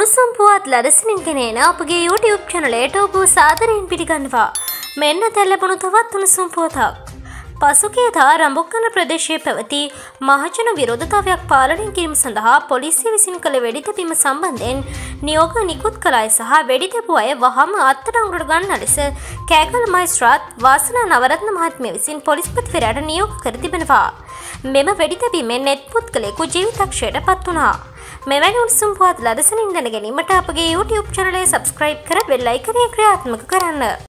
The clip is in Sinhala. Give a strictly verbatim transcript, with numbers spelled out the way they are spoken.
උණුසුම් පුවත් ලදසිනින් ගෙනෙන අපගේ YouTube channelයට ඔබ සාදරයෙන් පිළිගන්නවා. මෙන්න දැන් ලැබුණු තවත් උණුසුම් පුවතක්. පසුගියදා රඹුක්කන ප්‍රදේශයේ පැවති මහජන විරෝධතාවයක් පාලනය කිරීම සඳහා පොලිසිය විසින් කළ වෙඩිතැබීම සම්බන්ධයෙන් නියෝග නිකුත් කළ අය සහ වෙඩිතැබූ අය වහාම අත්අඩංගුවට ගන්නා ලෙස කෑගල මහේස්ත්‍රාත් වාසනා නවරත්න මහත්මිය විසින් පොලිස්පතිවරයාට නියෝග කර තිබෙනවා. මෙම වෙඩිතැබීමෙන් නෙත් පුද්ගලයෙකු ජීවිතක්ෂයට පත් වුණා. මෙවැනි උණුසුම් පුවත් ලදසනින් දැන ගැනීමට අපගේ YouTube channel එක subscribe කර බෙල් අයිකනය ක්‍රියාත්මක කරන්න.